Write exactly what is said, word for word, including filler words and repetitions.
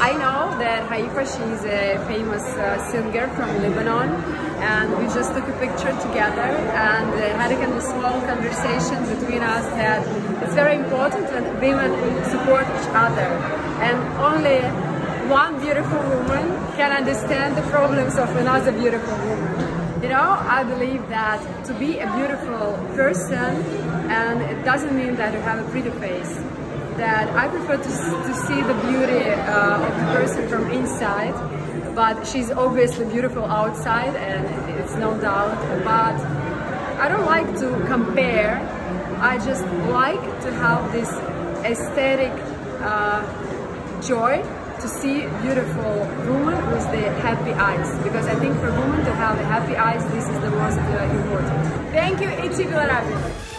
I know that Haifa, she's a famous uh, singer from Lebanon, and we just took a picture together and uh, had a kind of small conversation between us that it's very important that women support each other, and only one beautiful woman can understand the problems of another beautiful woman. You know, I believe that to be a beautiful person, and it doesn't mean that you have a pretty face, that I prefer to, to see the beauty uh, of the person from inside, but she's obviously beautiful outside, and it's no doubt, but I don't like to compare. I just like to have this aesthetic uh, joy to see beautiful woman with the happy eyes, because I think for women to have the happy eyes, this is the most uh, important. Thank you, Iti Bilarabi.